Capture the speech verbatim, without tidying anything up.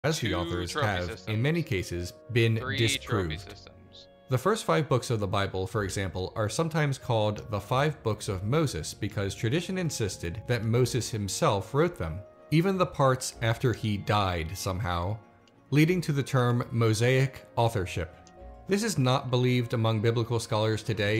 as the Two authors trophy have, systems. in many cases, been Three trophy disproved. systems. The first five books of the Bible, for example, are sometimes called the five books of Moses because tradition insisted that Moses himself wrote them, even the parts after he died somehow, leading to the term Mosaic authorship. This is not believed among biblical scholars today,